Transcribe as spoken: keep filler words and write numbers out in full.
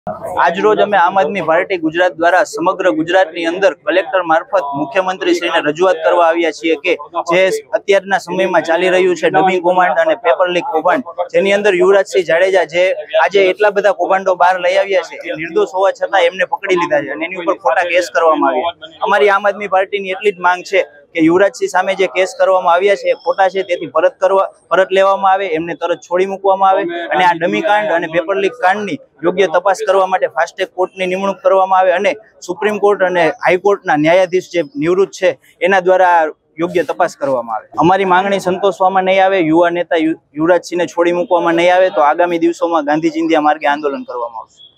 आज रोज अमे आम आदमी पार्टी गुजरात द्वारा समग्र गुजरातनी अंदर कलेक्टर मार्फत मुख्यमंत्री श्रीने रजूआत करवा आव्या छीए के जे अत्याરના समयमां चाली रह्युं छे डबिंग कौभांड अने पेपर लीक कौभांड, जेनी अंदर युवराजसिंह जाडेजा जे આજે એટલા બધા કૌભાંડો બહાર લઈ આવ્યા છે એ નિર્દોષ હોવા છતાં એમને પકડી લીધા છે અને એની ઉપર ખોટા કેસ કરવામાં આવ્યા। અમારી આમ આદમી પાર્ટીની એટલી જ માંગ છે કે યુવરાજસિંહ સામે જે કેસ કરવામાં આવ્યા છે એ ખોટા છે, તેથી પરત કરવા પરત લેવામાં આવે, એમને તરત છોડી મૂકવામાં આવે અને આ ડમી કાંડ અને પેપર લીક કાંડની યોગ્ય તપાસ કરવા માટે ફાસ્ટ ટ્રેક કોર્ટની નિમણૂક કરવામાં આવે અને સુપ્રીમ કોર્ટ અને હાઈકોર્ટના ન્યાયાધીશ જે નિવૃત્ત છે એના દ્વારા યોગ્ય તપાસ કરવામાં આવે। અમારી માંગણી સંતોષવામાં નહીં આવે, યુવા નેતા યુવરાજસિંહને છોડી મૂકવામાં નહીં આવે તો આગામી દિવસોમાં ગાંધી ચિંધ્યા માર્ગે આંદોલન કરવામાં આવશે।